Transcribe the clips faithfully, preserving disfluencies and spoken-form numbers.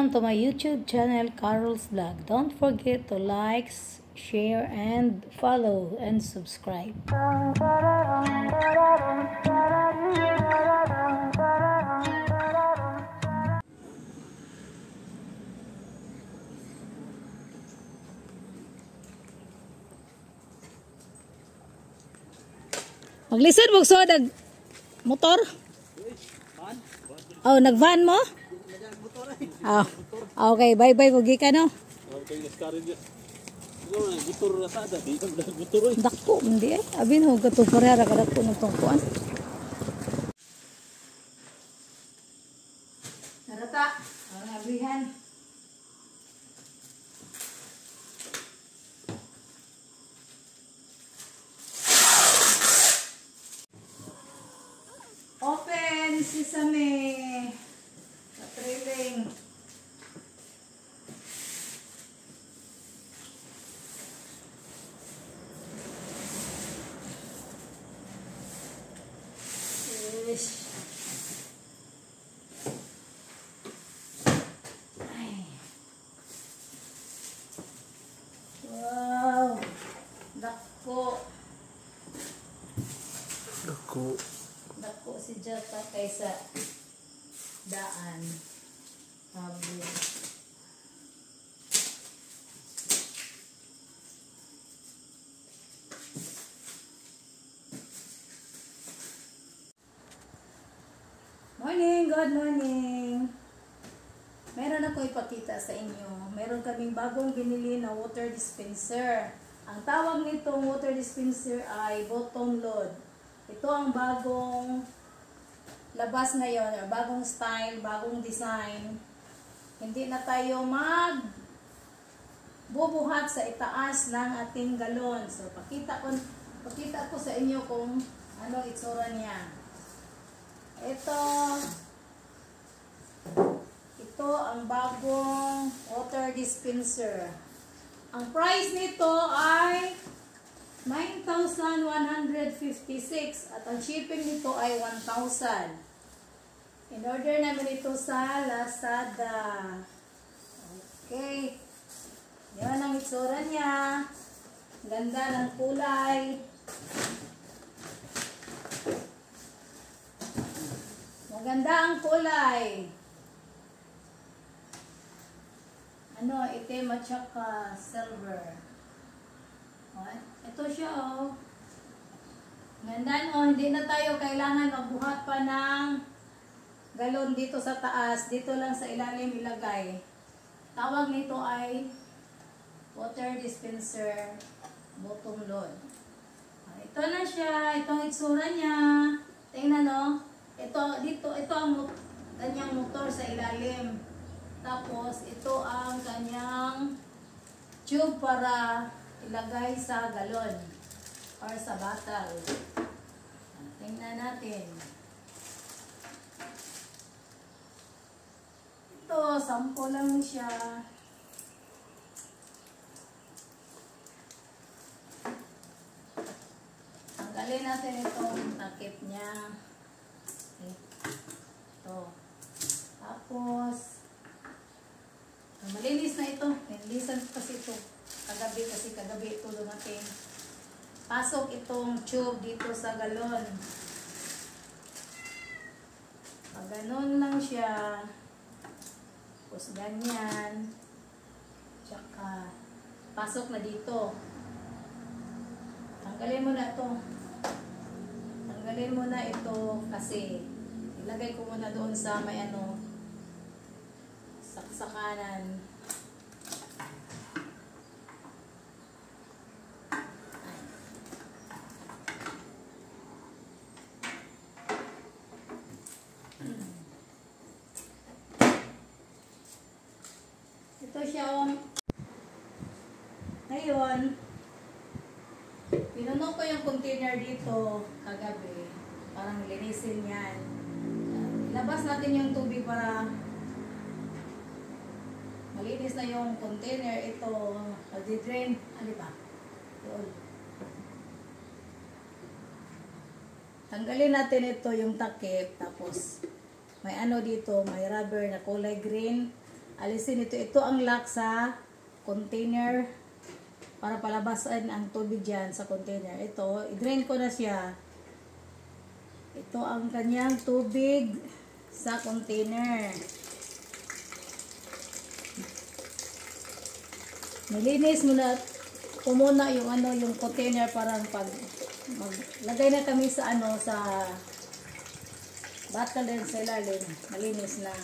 Welcome to my YouTube channel, Carol's Vlog. Don't forget to like, share, and follow and subscribe. Maglisod mo sa dag motor? Oh, nag-van mo? Oh. Okay, bye-bye ko gika no. Dako hindi eh. Abin ho gato parehara ka dako ng tungkuan. Narata, ang abihan. Open sesame. Sa trailing. Yes. Ay. Wow. Dako. Dako. Dako si Jata kaysa daan. Sabi. Morning, good morning. Meron ako ipakita sa inyo. Meron kaming bagong binili na water dispenser. Ang tawag nitong water dispenser ay bottom load. Ito ang bagong labas ngayon, or bagong style, bagong design. Hindi na tayo mag bubuhat sa itaas ng ating galon. So, pakita ko, pakita ko sa inyo kung anong itsura niya. Ito, ito ang bagong water dispenser. Ang price nito ay nine thousand one hundred fifty-six at ang shipping nito ay one thousand. In order namin ito sa Lazada. Okay. Yan ang itsura niya. Ganda ng kulay. Maganda ang kulay. Ano, itim at saka silver. What? Ito siya oh. Ganda oh, hindi na tayo kailangan magbuhat pa ng galon dito sa taas. Dito lang sa ilalim ilagay. Tawag nito ay water dispenser bottom load. Ito na siya. Itong itsura niya. Tingnan oh. Ito, dito, ito ang kanyang motor sa ilalim. Tapos, ito ang kanyang tube para ilagay sa galon or sa bottle. Tingnan natin. Ito, sample lang siya. Tanggalin natin itong takip niya. Okay. Ito. Tapos, malinis na ito. Nilisan kasi ito. Kagabi kasi kagabi ito dumating. Pasok itong tube dito sa galon. Pag ganun lang siya. Tapos ganyan. Tsaka, pasok na dito. Tanggalin mo na ito. Tanggalin mo na ito kasi ilagay ko muna doon sa may ano, saksakanan. Ito siya oh. Ngayon, pinuno ko yung container dito kagabi. Parang linisin yan. Ilabas natin yung tubig para malinis na yung container. Ito, pag-drain. Ano ba? Doon. Tanggalin natin ito yung takip. Tapos, may ano dito, may rubber na kulay green. alisin ito. Ito ang lock sa container para palabasan ang tubig dyan sa container. Ito, i-drain ko na siya. Ito ang kanyang tubig sa container. Nilinis muna ko muna yung ano, yung container para pag maglagay na kami sa ano, sa bottle din sa ilalim. Malinis na.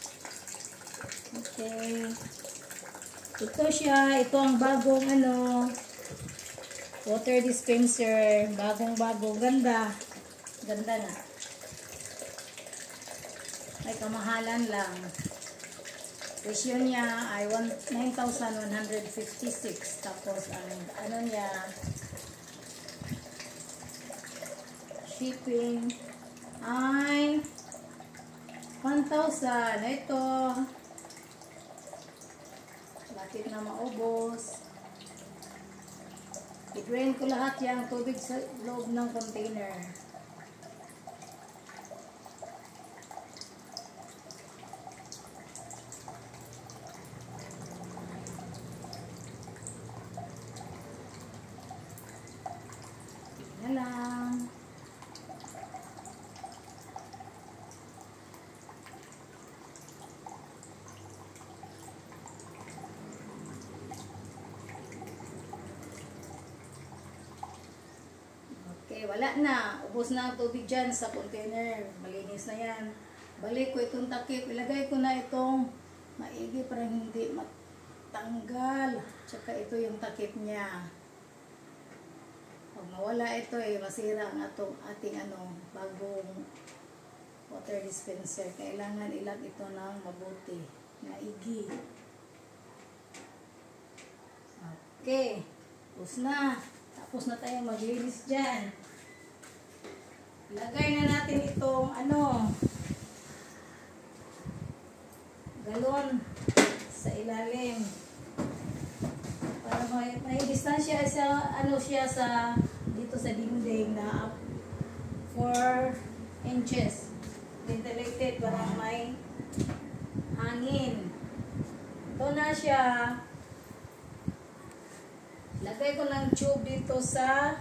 Okay. Ito siya, ito ang bagong ano, water dispenser, bagong bago, ganda. Ganda na. Ay kamahalan lang. Presyo niya ay nine thousand one hundred fifty-six. Tapos ang ano niya, shipping ay one thousand. Ito, bakit na maubos. I-drain ko lahat yung tubig sa loob ng container. Tignan lang. Okay, wala na. Ubos na ang tubig dyan sa container. Malinis na yan. Balik ko itong takip. Ilagay ko na itong maigi para hindi matanggal. Tsaka ito yung takip niya. Pag mawala ito eh, masira ang atong ating ano, bagong water dispenser. Kailangan ilag ito ng mabuti. Maigi. Okay. Ubos na. Tapos na tayo maglinis dyan. Lagay na natin itong ano, galon sa ilalim. Para may, may distansya sa ano siya sa dito sa dingding na four inches. Ventilated para may hangin. Ito na siya. Lagay ko ng tube dito sa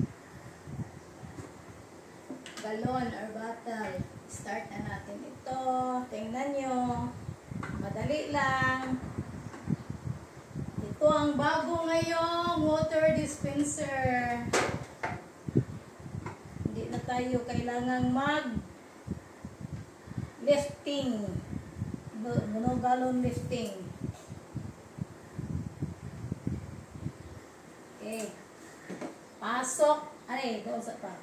galon or bottle. Start na natin ito. Tingnan nyo. Madali lang. Ito ang bago ngayong water dispenser. Hindi na tayo kailangang mag lifting. Mono galon lifting. Okay. Pasok. Ay, doon sa pa.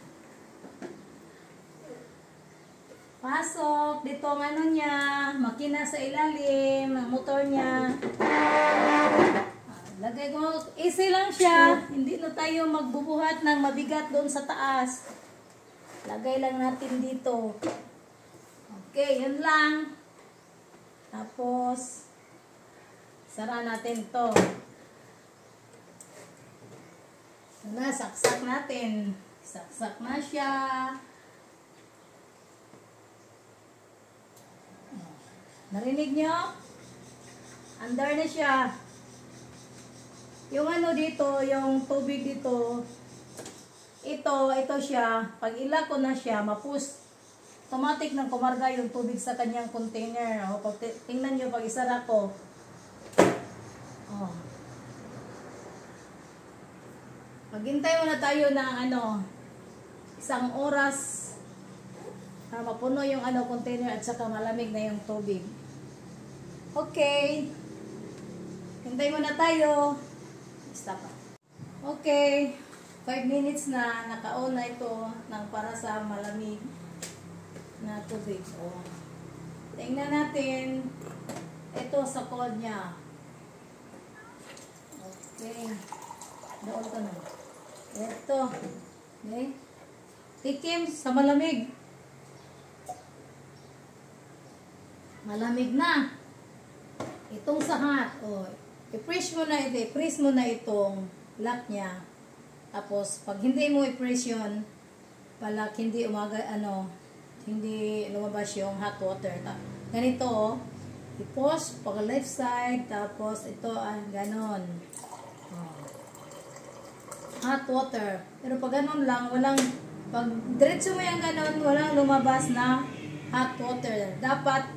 Pasok. Dito ang ano niya. Makina sa ilalim. Ang motor niya. Lagay ko. Easy lang siya. Hindi na tayo magbubuhat ng mabigat doon sa taas. Lagay lang natin dito. Okay, yun lang. Tapos, sara natin to. Na, saksak natin. Saksak na siya. Narinig nyo? Andar na siya. Yung ano dito, yung tubig dito, ito, ito siya. Pag ilak ko na siya, mapus, automatic nang kumarga yung tubig sa kanyang container. O, pag tingnan nyo, pag isara ko, oh. Maghintay muna tayo ng ano, isang oras para mapuno yung ano container at saka malamig na yung tubig. Okay. Hintay muna tayo. Stop pa. Okay. five minutes na naka-on na ito ng para sa malamig na tubig. O, tingnan natin. Ito sa code niya. Okay. Doon ka na. Ito. Okay. Tikim sa malamig. Malamig na. Itong sa hot. O, i-press mo na ito. I-press mo na itong lock niya. Tapos, pag hindi mo i-press yun, palak, hindi umaga, ano, hindi lumabas yung hot water. Ganito, i-push pag left side, tapos ito ang ganon. Oh. Hot water. Pero pag ganon lang, walang, pag diretso mo yung ganon, walang lumabas na hot water. Dapat,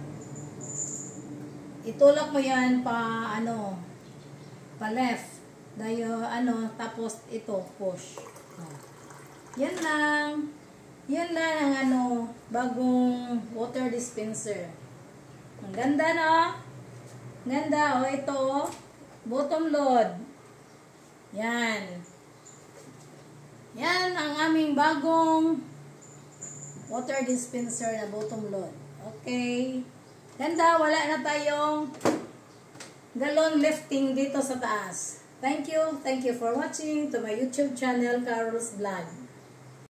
itulak mo yan pa, ano, pa left. Dahil, ano, tapos ito, push. Oh. Yan lang. Yan lang ang, ano, bagong water dispenser. Ang ganda, no? Ganda, o. Oh, ito, bottom load. Yan. Yan ang aming bagong water dispenser na bottom load. Okay. Ganda, wala na tayong galon lifting dito sa taas. Thank you. Thank you for watching to my YouTube channel, Carol's Vlog.